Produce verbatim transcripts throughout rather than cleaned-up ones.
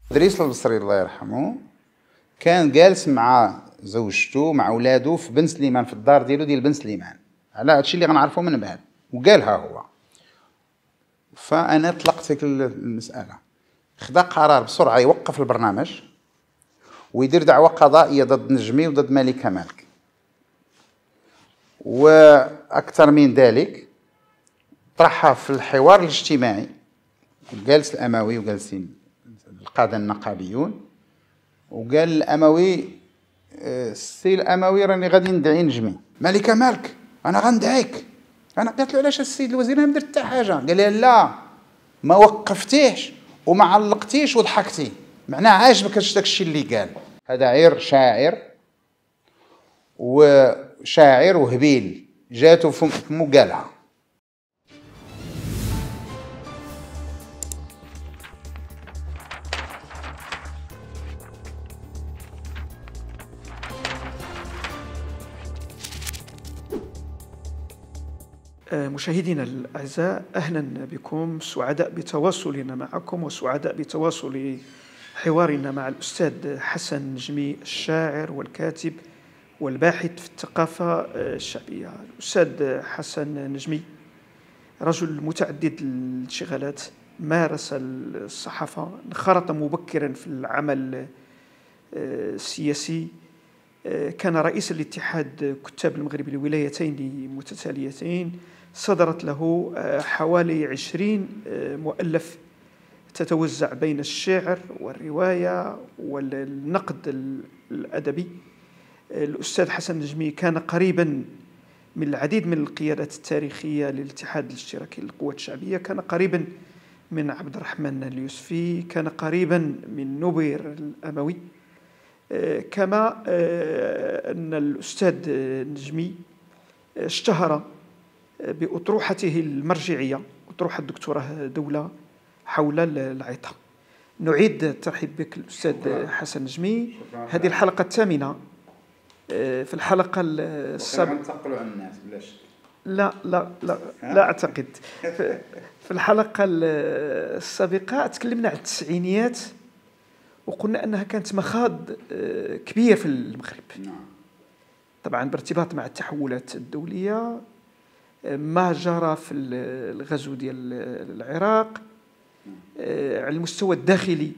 إدريس البصري الله يرحمه كان جالس مع زوجته مع اولاده في بن سليمان، في الدار ديالو ديال بن سليمان، على هادشي اللي غنعرفو من بعد، وقالها هو. فانا طلقت هيك المساله، خدا قرار بسرعه يوقف البرنامج ويدير دعوه قضائيه ضد نجمي وضد ملكه مالك. واكثر من ذلك طرحها في الحوار الاجتماعي، جالس الاموي وجالسين القاده النقابيون، وقال الاموي السي الاموي راني غادي ندعي نجمي. ملكه مالك انا غندعيك. انا قالت له علاش السيد الوزير؟ انا ما درت حتى حاجه. قال لي لا، ما وقفتيش وما علقتيش وضحكتي، معناه عاجبك داك الشيء اللي قال. هذا عير شاعر وشاعر وهبيل، جاته فمو قالها. مشاهدينا الأعزاء، أهلا بكم، سعداء بتواصلنا معكم وسعداء بتواصل حوارنا مع الأستاذ حسن نجمي، الشاعر والكاتب والباحث في الثقافة الشعبية. الأستاذ حسن نجمي رجل متعدد الانشغالات، مارس الصحافة، انخرط مبكرا في العمل السياسي، كان رئيس الاتحاد كتاب المغرب لولايتين متتاليتين، صدرت له حوالي عشرين مؤلف تتوزع بين الشعر والرواية والنقد الأدبي. الأستاذ حسن نجمي كان قريبا من العديد من القيادات التاريخية للاتحاد الاشتراكي للقوات الشعبية، كان قريبا من عبد الرحمن اليوسفي، كان قريبا من نبير الأموي. كما أن الأستاذ نجمي اشتهر بأطروحته المرجعية، أطروحة الدكتوراه دولة حول العطاء. نعيد الترحيب بك الأستاذ حسن نجمي. هذه الحلقة الثامنة. في الحلقة السابقة ننتقلوا على الناس بلا شك. لا لا لا لا أعتقد. في الحلقة السابقة تكلمنا عن التسعينيات وقلنا أنها كانت مخاض كبير في المغرب، طبعا بارتباط مع التحولات الدولية، ما جرى في الغزو ديال العراق على المستوى الداخلي،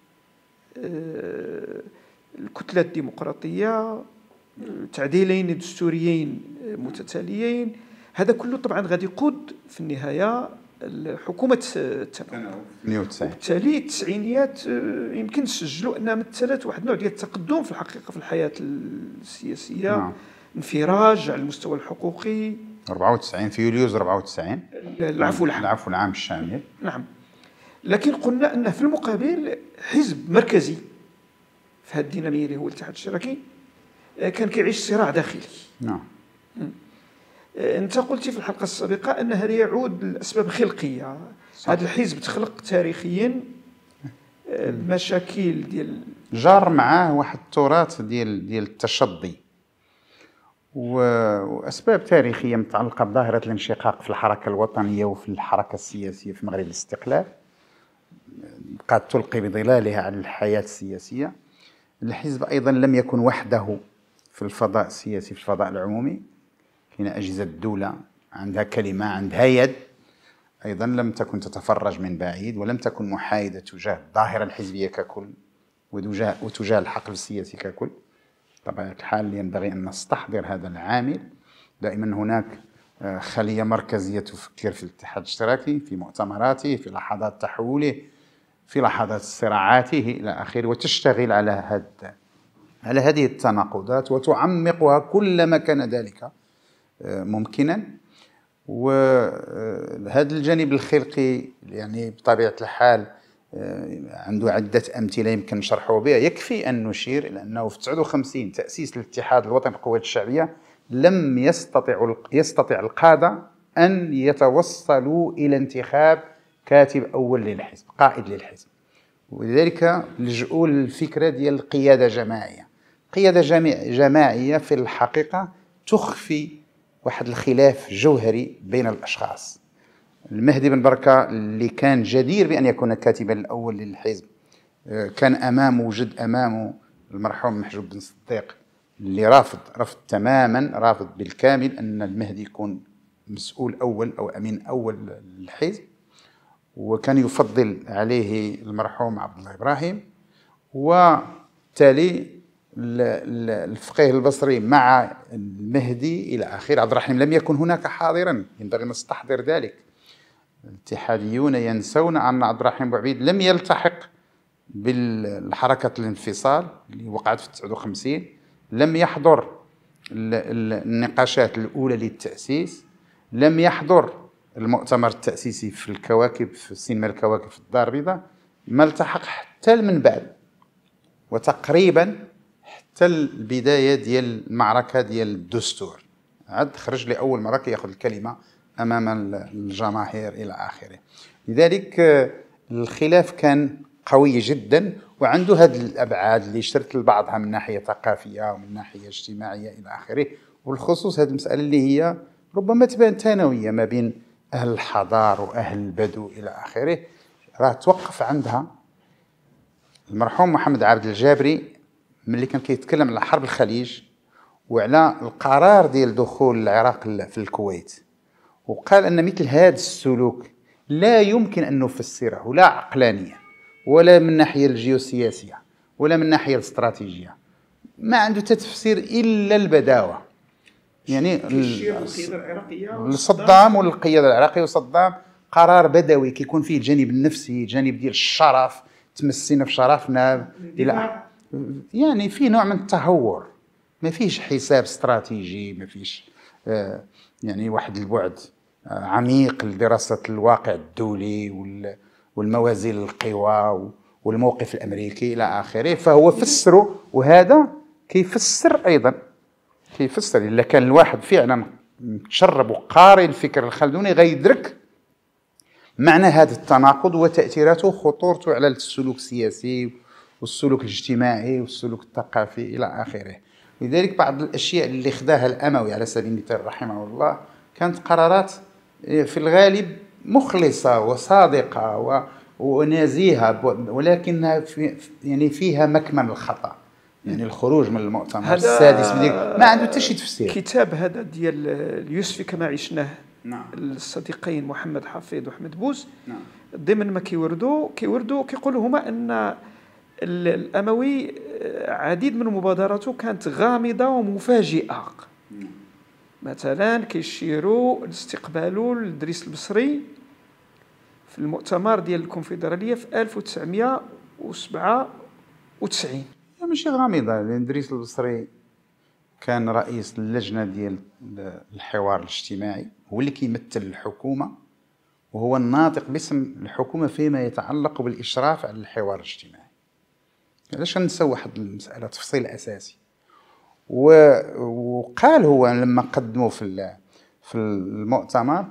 الكتلة الديمقراطية، تعديلين دستوريين متتاليين، هذا كله طبعا غادي يقود في النهاية حكومة التناوب. وبالتالي التسعينيات يمكن نسجلوا أنها مثلت واحد النوع ديال التقدم في الحقيقة في الحياة السياسية. نعم. انفراج على المستوى الحقوقي. أربعة وتسعين في يوليوز أربعة وتسعين العفو العام. العفو العام الشامل. نعم. لكن قلنا أنه في المقابل حزب مركزي في هذه الدينامية اللي هو الاتحاد الاشتراكي كان كيعيش صراع داخلي. نعم. أنت قلتي في الحلقة السابقة أن هذا يعود لأسباب خلقية. هذا الحزب تخلق تاريخيا مشاكل ديال جار معاه واحد التراث ديال ديال التشظي وأسباب تاريخية متعلقة بظاهرة الانشقاق في الحركة الوطنية وفي الحركة السياسية في مغرب الاستقلال، قد تلقي بظلالها على الحياة السياسية. الحزب أيضا لم يكن وحده في الفضاء السياسي، في الفضاء العمومي كاين أجهزة الدولة عندها كلمة، عندها يد، أيضا لم تكن تتفرج من بعيد ولم تكن محايدة تجاه الظاهرة الحزبية ككل وتجاه, وتجاه الحقل السياسي ككل. طبعا الحال ينبغي أن نستحضر هذا العامل. دائما هناك خلية مركزية تفكر في الاتحاد الاشتراكي، في مؤتمراته، في لحظات تحوله، في لحظات صراعاته إلى آخره، وتشتغل على هذا على هذه التناقضات وتعمقها كلما كان ذلك ممكنا. وهذا الجانب الخلقي يعني بطبيعة الحال عنده عدة أمثلة يمكن نشرحه بها. يكفي أن نشير إلى أنه في تسعة وخمسين تأسيس الاتحاد الوطني للقوات الشعبية لم يستطع يستطع القادة أن يتوصلوا إلى انتخاب كاتب أول للحزب، قائد للحزب، ولذلك لجؤوا للفكرة ديال القيادة جماعية. قيادة جماعية في الحقيقة تخفي واحد الخلاف جوهري بين الأشخاص. المهدي بن بركة اللي كان جدير بأن يكون كاتبا الأول للحزب كان امامه وجد امامه المرحوم محجوب بن صديق اللي رافض رفض تماما، رافض بالكامل ان المهدي يكون مسؤول اول او امين اول للحزب، وكان يفضل عليه المرحوم عبد الله ابراهيم. وبالتالي الفقيه البصري مع المهدي الى اخره. عبد الرحيم لم يكن هناك حاضرا، ينبغي ان نستحضر ذلك. الاتحاديون ينسون ان عبد الرحيم بوعبيد لم يلتحق بالحركة الانفصال اللي وقعت في تسعة وخمسين، لم يحضر النقاشات الأولى للتأسيس، لم يحضر المؤتمر التأسيسي في الكواكب في سينما الكواكب في الدار البيضاء، ما التحق حتى من بعد، وتقريبا حتى البداية ديال المعركة ديال الدستور عاد خرج لأول مرة كياخذ الكلمة أمام الجماهير إلى آخره. لذلك الخلاف كان قوي جدا، وعنده هذه الابعاد اللي اشترت لبعضها من ناحيه ثقافيه ومن ناحيه اجتماعيه الى اخره. وبالخصوص هذه المساله اللي هي ربما تبان ثانويه ما بين اهل الحضار واهل البدو الى اخره، راه توقف عندها المرحوم محمد عابد الجابري ملي كان كيتكلم على حرب الخليج وعلى القرار ديال دخول العراق في الكويت، وقال ان مثل هذا السلوك لا يمكن ان نفسره لا عقلانيا ولا من الناحيه الجيوسياسيه ولا من الناحيه الاستراتيجيه، ما عنده تفسير الا البداوه. يعني صدام والقياده العراقيه وصدام قرار بدوي كيكون فيه الجانب النفسي، الجانب ديال الشرف، تمسينا في شرفنا الى يعني في نوع من التهور، ما فيش حساب استراتيجي، ما فيش آه يعني واحد البعد آه عميق لدراسه الواقع الدولي والموازين القوى والموقف الامريكي الى اخره. فهو فسره، وهذا كيفسر ايضا كيفسر الا كان الواحد فعلا متشرب وقارئ الفكر الخلدوني غيدرك معنى هذا التناقض وتاثيراته وخطورته على السلوك السياسي والسلوك الاجتماعي والسلوك الثقافي الى اخره. لذلك بعض الاشياء اللي خداها الاموي على سبيل المثال رحمه الله كانت قرارات في الغالب مخلصة وصادقة ونزيهة، ولكنها في يعني فيها مكمن الخطأ. يعني الخروج من المؤتمر السادس ما عنده حتى شي تفسير. كتاب هذا ديال اليوسفي كما عشناه، نعم، الصديقين محمد حفيظ وأحمد بوز، نعم، ضمن ما كيوردوا كيوردوا كيقولوا هما ان الاموي عديد من مبادراته كانت غامضة ومفاجئة. نعم. مثلا كيشيروا لاستقبالوا لإدريس البصري في المؤتمر ديال الكونفدراليه في ألف وتسعمائة وسبعة وتسعين. ماشي غامضه، لان إدريس البصري كان رئيس اللجنه ديال الحوار الاجتماعي، هو اللي كيمثل الحكومه وهو الناطق باسم الحكومه فيما يتعلق بالاشراف على الحوار الاجتماعي. علاش نسوا واحد المساله تفصيل اساسي. وقال هو لما قدموا في في المؤتمر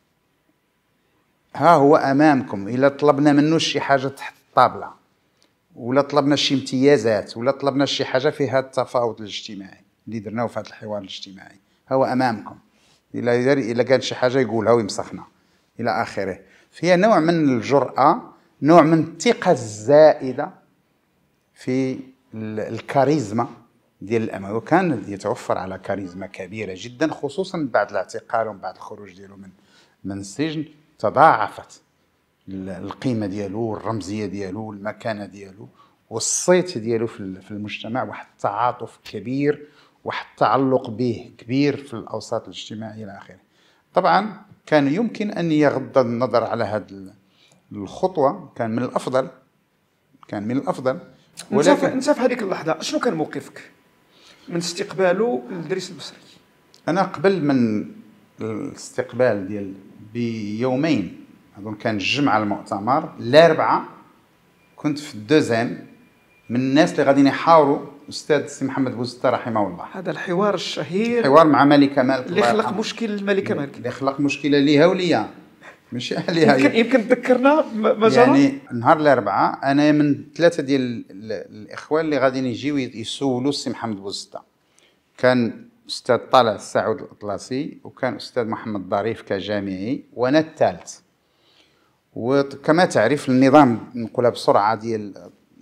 ها هو امامكم، الا طلبنا منه شي حاجه تحت الطابله ولا طلبنا شي امتيازات ولا طلبنا شي حاجه في هذا التفاوض الاجتماعي اللي درناه في هذا الحوار الاجتماعي، هو امامكم، الا الا قال شي حاجه يقولها ويمسخنا الى اخره. فيها نوع من الجرأه، نوع من الثقه الزائده في الكاريزما ديال الاموي، وكان يتوفر على كاريزما كبيره جدا، خصوصا بعد الاعتقال ومن بعد الخروج ديالو من من السجن تضاعفت القيمه ديالو والرمزيه ديالو والمكانه ديالو والصيت ديالو في المجتمع، واحد التعاطف كبير، واحد التعلق به كبير في الاوساط الاجتماعيه الى اخره. طبعا كان يمكن ان يغض النظر على هذه الخطوه، كان من الافضل كان من الافضل ولكن انت في هذيك اللحظه شنو كان موقفك من استقباله لإدريس البصري؟ انا قبل من الاستقبال ديال بيومين، اظن كان الجمعه المؤتمر، الاربعاء كنت في الدوزيم من الناس اللي غاديين يحاوروا الاستاذ سي محمد بوزتا رحمه الله. هذا الحوار الشهير، الحوار مع ملكه مالك اللي خلق مشكل للملكه مالك، اللي خلق مشكله ليها وليا، ماشي عليها. يمكن يمكن تذكرنا ما جرى. يعني نهار الاربعاء انا من ثلاثه ديال الاخوان اللي غاديين يجيو يسولوا السي محمد بوزتا، كان استاذ طالع السعود الاطلسي، وكان استاذ محمد ظريف كجامعي، وانا الثالث. وكما تعرف النظام، نقولها بسرعه، ديال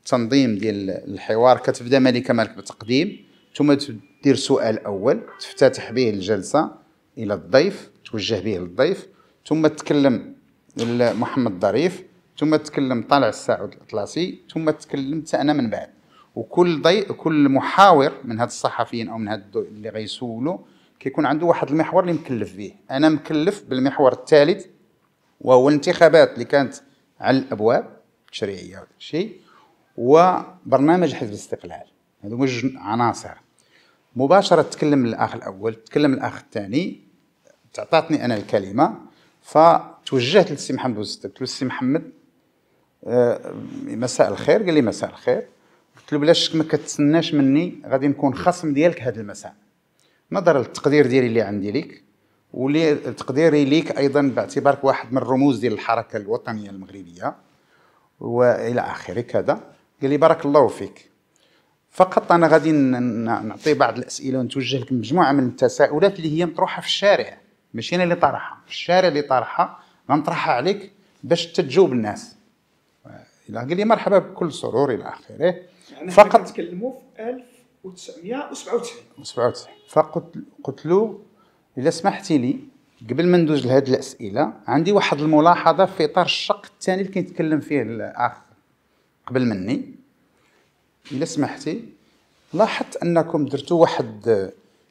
التنظيم ديال الحوار كتبدا ملكه مالك بتقديم، ثم دير سؤال اول تفتتح به الجلسه الى الضيف، توجه به للضيف، ثم تكلم محمد ظريف، ثم تكلم طالع السعود الاطلسي، ثم تكلمت انا من بعد. وكل ضيف كل محاور من هاد الصحفيين او من هاد اللي غيسولوا كيكون عنده واحد المحور اللي مكلف به. انا مكلف بالمحور الثالث وهو الانتخابات اللي كانت على الابواب التشريعيه وهذا الشيء، وبرنامج حزب الاستقلال. هذو جوج عناصر. مباشره تكلم الاخ الاول، تكلم الاخ الثاني، تعطاتني انا الكلمه، فتوجهت للسي محمد بوزته، قلت له السي محمد آه مساء الخير. قال لي مساء الخير. قلت له بلا شك ما كتسناش مني غادي نكون خصم ديالك هذا المساء، نظرا للتقدير ديالي اللي عندي ليك، ولي تقديري ليك ايضا باعتبارك واحد من الرموز ديال الحركه الوطنيه المغربيه والى اخره كذا. قال لي بارك الله فيك، فقط انا غادي نعطي بعض الاسئله ونتوجه لك مجموعه من التساؤلات اللي هي مطروحه في الشارع، ماشي انا اللي طرحها، في الشارع اللي طرحها غنطرحها عليك باش تجاوب الناس. قال لي مرحبا بكل سرور الى اخره. يعني فقط نتكلموا في ألف وتسعمائة وسبعة وتسعين. فقلت قلت له اذا سمحتي لي قبل ما ندوز لهذه الاسئله عندي واحد الملاحظه في اطار الشق الثاني اللي كيتكلم فيه الاخ قبل مني. اذا سمحتي، لاحظت انكم درتوا واحد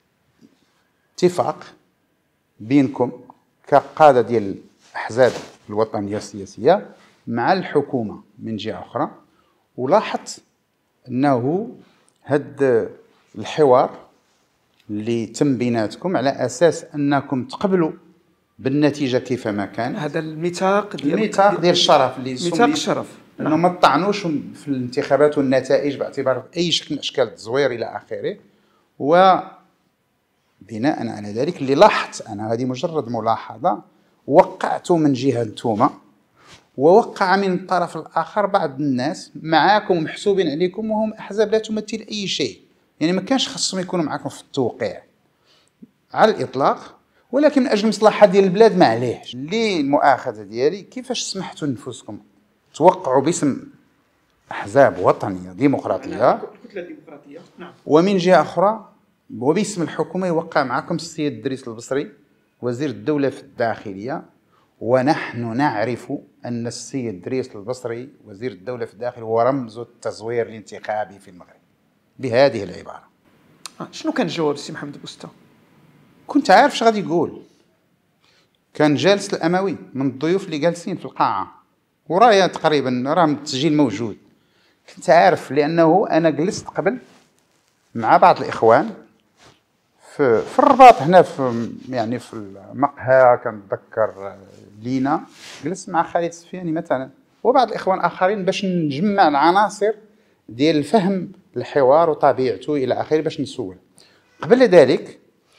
اتفاق بينكم كقاده ديال الاحزاب الوطنيه السياسيه مع الحكومه من جهه اخرى، ولاحظت انه هذا الحوار اللي تم بيناتكم على اساس انكم تقبلوا بالنتيجه كيفما كان. هذا الميثاق ديال الميثاق ديال الشرف اللي ميثاق الشرف، انه ما تطعنوش في الانتخابات والنتائج باعتبار اي شكل من اشكال التزوير الى اخره. وبناء على ذلك اللي لاحظت انا، هذه مجرد ملاحظه، وقعتوا من جهه انتوما ووقع من الطرف الاخر بعض الناس معاكم محسوبين عليكم وهم احزاب لا تمثل اي شيء، يعني ما كانش خصهم يكونوا معاكم في التوقيع على الاطلاق، ولكن من اجل المصلحه ديال البلاد ما عليهش. اللي المؤاخذه ديالي كيفاش سمحتوا لنفسكم توقعوا باسم احزاب وطنيه ديمقراطيه كتله ديمقراطيه، نعم، ومن جهه اخرى وباسم الحكومه يوقع معكم السيد ادريس البصري وزير الدوله في الداخليه، ونحن نعرف ان السيد ادريس البصري وزير الدوله في الداخل هو رمز التزوير الانتخابي في المغرب بهذه العباره. شنو كان الجواب السي محمد بوزته؟ كنت عارف اش غادي يقول. كان جالس الاموي من الضيوف اللي جالسين في القاعه ورايا تقريبا، راه التسجيل موجود. كنت عارف لانه انا جلست قبل مع بعض الاخوان في في الرباط هنا، في يعني في المقهى كنتذكر لينا، جلست مع خالد السفياني مثلا وبعض الاخوان اخرين باش نجمع العناصر ديال الفهم الحوار وطبيعته الى اخره باش نسول. قبل ذلك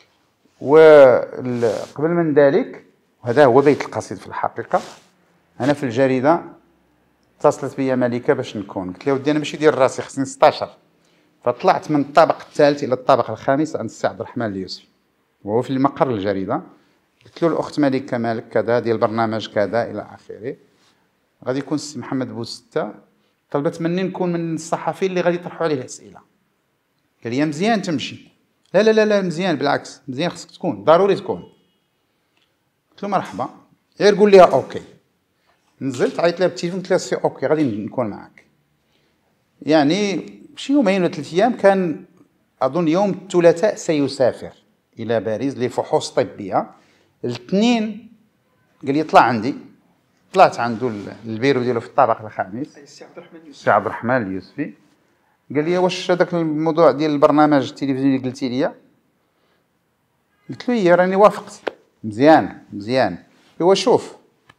وقبل من ذلك، وهذا هو بيت القصيد في الحقيقه، انا في الجريده اتصلت بيا ملكه باش نكون، قلت لها ودي انا ماشي ديال راسي خصني ستاشر، فطلعت من الطابق الثالث الى الطابق الخامس عند السي عبد الرحمن اليوسفي وهو في المقر الجريده. قلت له الاخت ملكه مالك كذا ديال برنامج كذا الى اخره، غادي يكون السي محمد بوزته، طلبت مني نكون من الصحفيين اللي غادي يطرحوا عليه الاسئله. قال لي مزيان تمشي. لا لا لا لا مزيان، بالعكس مزيان، خصك تكون، ضروري تكون. قلت له مرحبا، غير قول لي اوكي. نزلت عيطت لها بالتليفون قلت لها سي اوكي غادي نكون معك. يعني شي يومين ولا ثلاث ايام، كان اظن يوم الثلاثاء سيسافر الى باريس لفحوص طبيه. الاثنين قال لي طلع عندي، طلعت عنده البيرو ديالو في الطابق الخامس، السي عبد الرحمن اليوسفي. السي عبد الرحمن اليوسفي. قال لي واش هذاك الموضوع ديال البرنامج التلفزيوني اللي قلتي لي؟ قلت له يا راني وافقت. مزيان مزيان. هو شوف،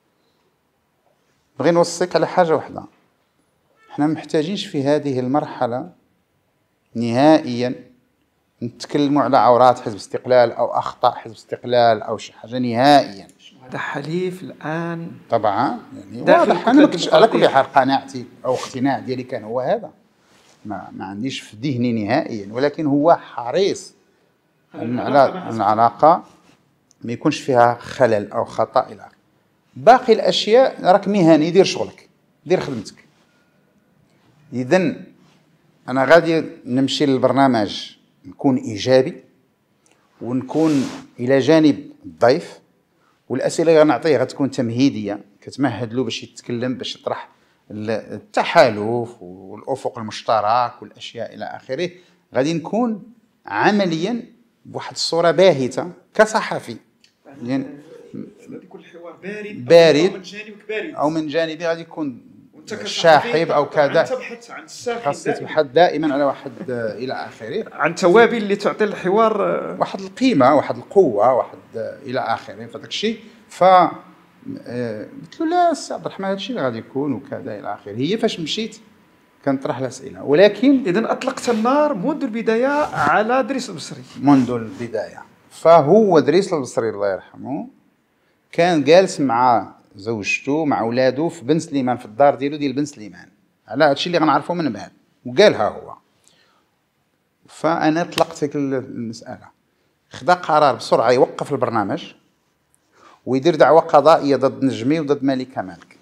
بغي نوصيك على حاجه واحده، حنا محتاجينش في هذه المرحله نهائيا نتكلموا على عورات حزب استقلال او اخطاء حزب استقلال او شي حاجه نهائيا. هذا حليف الان طبعا يعني واضح. انا ما كنتش على كل حال قناعتي او اقتناع ديالي كان هو هذا، ما, ما عنديش في ذهني نهائيا، ولكن هو حريص على العلاقه ما يكونش فيها خلل او خطا الى اخره. باقي الاشياء راك مهني، دير شغلك، دير خدمتك. إذن أنا غادي نمشي للبرنامج نكون إيجابي ونكون إلى جانب الضيف، والأسئلة اللي غنعطيه غتكون تمهيدية كتمهد له باش يتكلم، باش يطرح التحالف والأفق المشترك والأشياء إلى آخره. غادي نكون عمليا بواحد الصورة باهتة كصحفي، يعني غادي يكون الحوار بارد بارد أو من جانبك بارد أو من جانبي غادي يكون شاحب أو كذا. تبحث عن الساخن، خاصة تبحث دائما على واحد إلى آخره، عن توابل اللي تعطي الحوار واحد القيمة، واحد القوة، واحد إلى آخره. فداك الشيء ف قلت له لا سي عبد الرحمن هذا الشيء اللي غادي يكون وكذا إلى آخره. هي فاش مشيت كنطرح الأسئلة، ولكن إذن أطلقت النار منذ البداية على دريس البصري. منذ البداية. فهو دريس البصري الله يرحمه كان جالس مع زوجته مع أولاده في بن سليمان، في الدار ديالو ديال بن سليمان، على هادشي اللي غنعرفه من بعد، وقالها هو. فأنا طلقت ديك المسألة، خدا قرار بسرعة يوقف البرنامج ويدير دعوة قضائية ضد نجمي وضد ملكة مالك.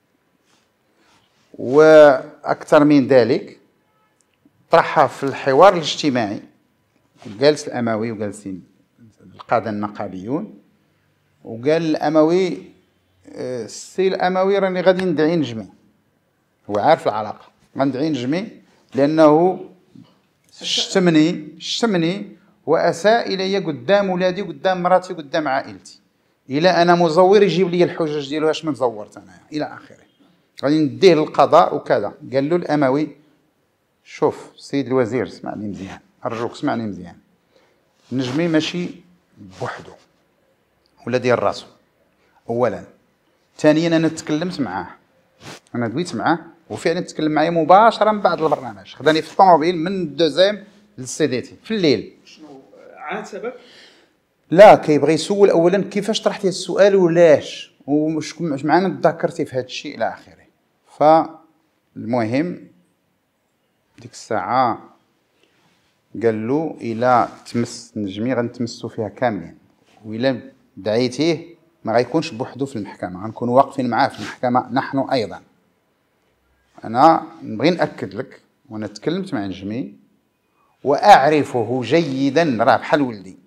وأكثر من ذلك طرحها في الحوار الاجتماعي، جالس الأموي وجالسين القادة النقابيون، وقال الأموي السي الأموي راني غادي ندعي نجمي، هو عارف العلاقة، غندعي نجمي لأنه شتمني شتمني وأساء إلي قدام ولادي قدام مراتي قدام عائلتي، إلى أنا مزور يجيب لي الحجج ديالو اش من زورت أنا إلى آخره، غادي نديه للقضاء وكذا. قال له الأموي شوف سيد الوزير اسمعني مزيان، أرجوك اسمعني مزيان، نجمي ماشي بوحدو ولا ديال راسو أولا، ثانيا أنا تكلمت معاه، أنا دويت معاه وفعلا تكلم معايا مباشرة من بعد البرنامج، خداني في الطوموبيل من الدوزيم للسيديتي في الليل. شنو عاتبك؟ لا كيبغي يسول أولا كيفاش طرحتي السؤال ولاش ومش معنا تذكرتي في هذا الشيء إلى آخره. فالمهم ديك الساعة قال له إلا تمس نجمي غنتمسوا فيها كاملين، وإلا دعيتيه ما غيكونش بوحدو في المحكمة، غنكونوا واقفين معاه في المحكمة نحن أيضا. أنا نبغي نأكد لك وأنا تكلمت مع نجمي وأعرفه جيدا، راه بحال ولدي،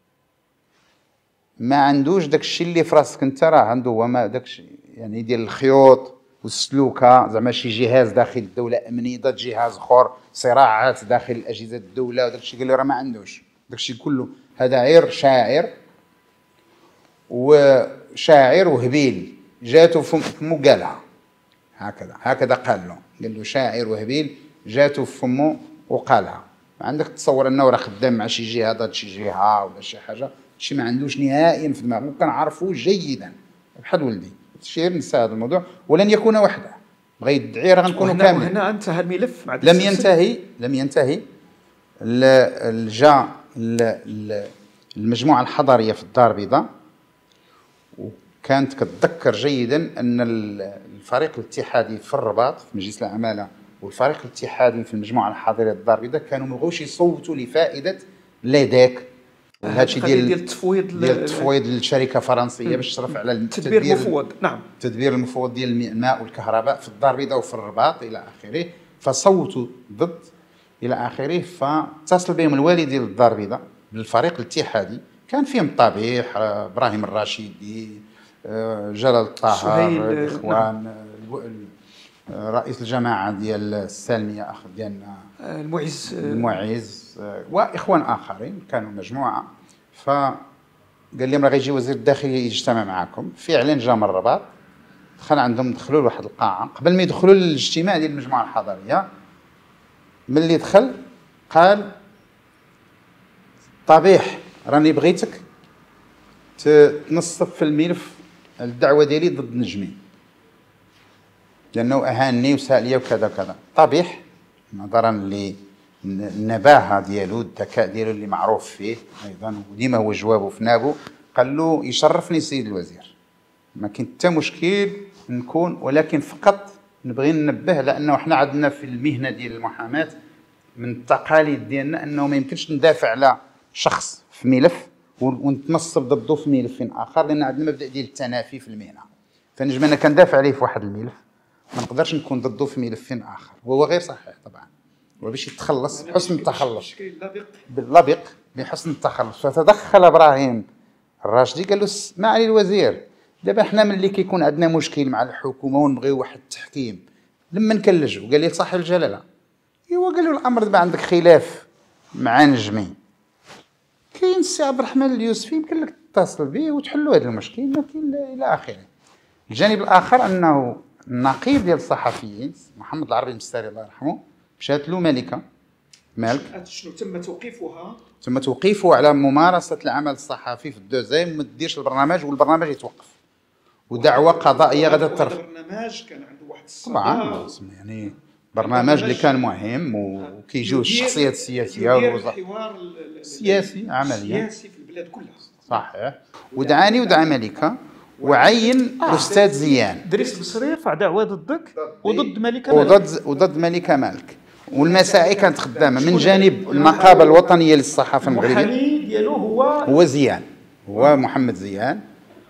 ما عندوش داك الشيء اللي في راسك انت، راه عنده هو ما داك الشيء يعني ديال الخيوط والسلوكه، زعما شي جهاز داخل الدوله امني ضد جهاز اخر، صراعات داخل اجهزه الدوله وداك الشيء، قال له راه ما عندوش داك الشيء كله، هذا غير شاعر وشاعر وهبيل جاتو فمو قالها هكذا هكذا قال له، قال له شاعر وهبيل جاتو في فمه وقالها. عندك تصور انه راه خدام مع شي جهه ضد شي جهه ولا شي حاجه، شي ما عندوش نهائيا في دماغه، كنعرفوه جيدا بحال ولدي، شي نسى هذا الموضوع ولن يكون وحده، بغى يدعي راه غنكونوا كاملين. وهنا انتهى الملف مع لم ينتهي لم ينتهي جاء المجموعه الحضريه في الدار البيضاء، وكانت كتذكر جيدا ان الفريق الاتحادي في الرباط في مجلس العماله والفريق الاتحادي في المجموعه الحضريه الدار البيضاء كانوا ما بغاوش يصوتوا لفائده ليداك هادشي ديال ديال التفويض ديال التفويض للشركه فرنسيه باش تشرف على التدبير المفوض، نعم التدبير المفوض ديال الماء والكهرباء في الدار البيضاء وفي الرباط الى اخره، فصوتوا ضد الى اخره. فاتصل بهم الوالي ديال الدار البيضاء بالفريق الاتحادي، كان فيهم طبيح ابراهيم الرشيدي جلال الطاهر الاخوان رئيس الجماعه ديال السالميه اخ ديالنا المعز المعز واخوان اخرين، كانوا مجموعه. فقال لهم راه غيجي وزير الداخليه يجتمع معكم، فعلا جا من الرباط، دخل عندهم، دخلوا لواحد القاعه قبل ما يدخلوا للاجتماع ديال المجموعه الحضريه. ملي دخل قال طبيح راني بغيتك تنصف في الملف الدعوه ديالي ضد نجمي لانه اهانني وساء لي وكذا وكذا. طبيح نظرا للنباهه ديالو الذكاء ديالو اللي معروف فيه ايضا وديما هو جوابه في نابو، قال له يشرفني سيد الوزير، ما كاين حتى مشكل نكون، ولكن فقط نبغي ننبه لانه حنا عندنا في المهنه ديال المحاماه من التقاليد ديالنا انه ما يمكنش ندافع على شخص في ملف ونتنصب ضده في ملف اخر، لان عندنا مبدا ديال التنافي في المهنه. فنجم انا كندافع عليه في واحد الملف ما نقدرش نكون ضده في ملف آخر، وهو غير صحيح طبعا. وباش يتخلص حسن التخلص باللبق بحسن التخلص، فتدخل ابراهيم الراشدي قال له معالي الوزير، دابا حنا ملي كيكون عندنا مشكل مع الحكومه ونبغيو واحد التحكيم لما نكلجوا، قال لي صاحب الجلاله ايوا، قال له الامر دابا عندك خلاف مع نجمي، كاين السي عبد الرحمن اليوسفي يمكن لك تتصل به وتحلوا هذا المشكل، لكن الى اخره. الجانب الاخر انه النقيب ديال الصحفيين محمد العربي المستاري الله يرحمه مشات له ملكه مالك، شنو تم توقيفها؟ تم توقيفه على ممارسه العمل الصحفي في الدوزيام، ما ديرش البرنامج والبرنامج يتوقف، ودعوه قضائيه غادا ترفع. البرنامج كان عنده واحد طبعا يعني برنامج اللي كان مهم وكيجيو الشخصيات السياسيه الحوار السياسي عمليا السياسي في البلاد كلها. صحيح. ودعاني ودعا ملكه وعين آه الاستاذ زيان دريس بصري رفع دعوه ضدك وضد ملكه مالك وضد وضد ملكه مالك، والمسائل كانت خدامه من جانب النقابه الوطنيه للصحافه المغربيه. المحامي ديالو هو هو زيان، هو محمد زيان.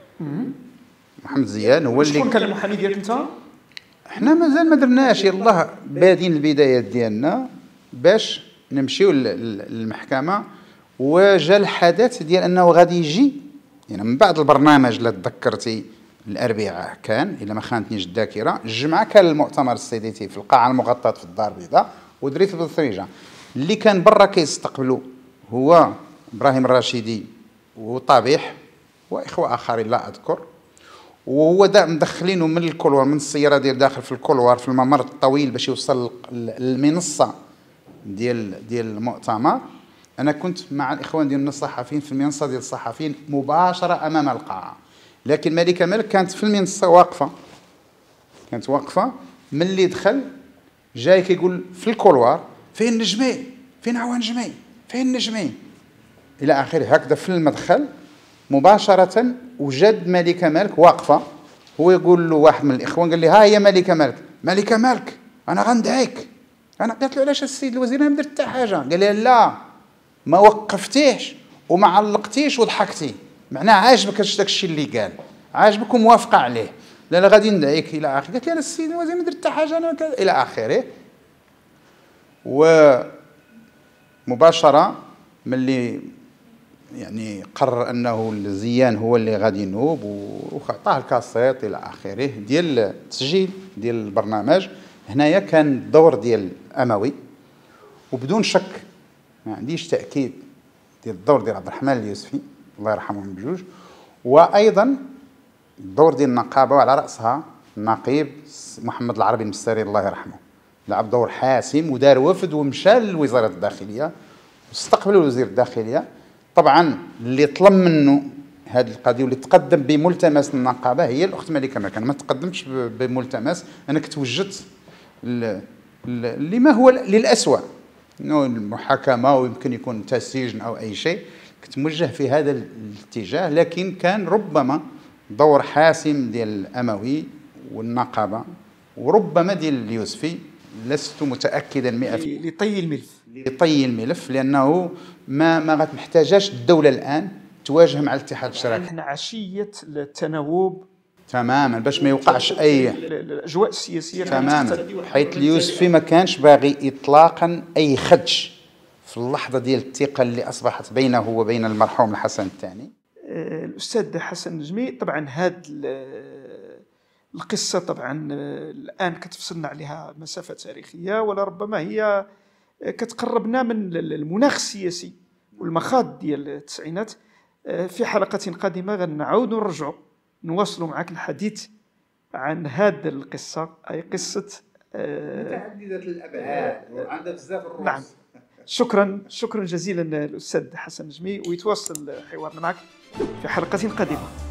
محمد زيان هو اللي. شكون كان المحامي ديالك انت؟ احنا مازال ما درناش، يلاه بادين البدايات ديالنا باش نمشيو للمحكمه. وجا الحدث ديال انه غادي يجي يعني من بعد البرنامج اللي تذكرتي الاربعاء كان، الا ما خانتنيش الذاكره، الجمعه كان المؤتمر السيديتي في القاعه المغطاه في الدار البيضاء، ودريت بالثريجه اللي كان برا كيستقبلوا هو ابراهيم الراشدي وطبيح واخوه اخرين لا اذكر، وهو دا مدخلينه من الكولوار، من السياره ديال داخل في الكولوار في الممر الطويل باش يوصل للمنصه ديال ديال المؤتمر. انا كنت مع الاخوان ديالنا الصحفيين في المنصه ديال الصحفيين مباشره امام القاعه، لكن ملكه مالك كانت في المنصه واقفه، كانت واقفه. ملي دخل جاي كيقول في الكولوار فين نجمي، فين هو نجمي، فين نجمي الى اخره، هكذا في المدخل مباشره. وجد ملكه مالك واقفه، هو يقول له واحد من الاخوان قال لي ها هي ملكه مالك. ملكه مالك انا غندعيك. انا قلت له علاش السيد الوزير انا ما درت حتى حاجه؟ قال لي لا ما وقفتيش وما علقتيش وضحكتي، معناه عاجبك داك الشيء اللي قال، عاجبك وموافقه عليه، لا لا غادي ندعيك الى اخره. قالت لي انا السيد الوزير ما درت حتى حاجه انا الى اخره. ومباشره ملي يعني قرر انه الزيان هو اللي غادي ينوب وعطاه الكاسيط الى اخره ديال التسجيل ديال البرنامج. هنايا كان الدور ديال اموي، وبدون شك ما عنديش تاكيد ديال الدور ديال عبد الرحمن اليوسفي الله يرحمهم بجوج، وايضا الدور ديال النقابه وعلى راسها النقيب محمد العربي المستاري الله يرحمه، لعب دور حاسم ودار وفد ومشى لوزاره الداخليه واستقبلوا وزير الداخليه. طبعا اللي طلب منه هذه القضيه واللي تقدم بملتمس النقابه هي الاخت ملكه مالك. انا ما تقدمتش بملتمس، انا كنت وجدت لما هو للأسوأ انه المحاكمه ويمكن يكون تسجين او اي شيء، كنت موجه في هذا الاتجاه. لكن كان ربما دور حاسم ديال الاموي والنقابه وربما ديال اليوسفي، لست متاكدا مئة بالمئة لطي الملف لطي الملف، لانه ما ما غتحتاجاش الدوله الان تواجه مع الاتحاد الشراكه. احنا عشيه التناوب تماما باش ما يوقعش اي الاجواء السياسيه تماما، حيث اليوسفي ما كانش باغي اطلاقا اي خدش في اللحظه ديال الثقه اللي اصبحت بينه وبين المرحوم الحسن الثاني. الاستاذ حسن النجمي، طبعا هذه القصه طبعا الان كتفصلنا عليها مسافه تاريخيه، ولربما هي كتقربنا من المناخ السياسي والمخاض ديال التسعينات. في حلقه قادمه غنعاود نرجعوا نواصلوا معك الحديث عن هذه القصه، اي قصه متعدده الابعاد وعندها بزاف الرؤوس. نعم، شكرا شكرا جزيلا الاستاذ حسن النجمي، ويتواصل حوارنا معك في حلقه قادمه.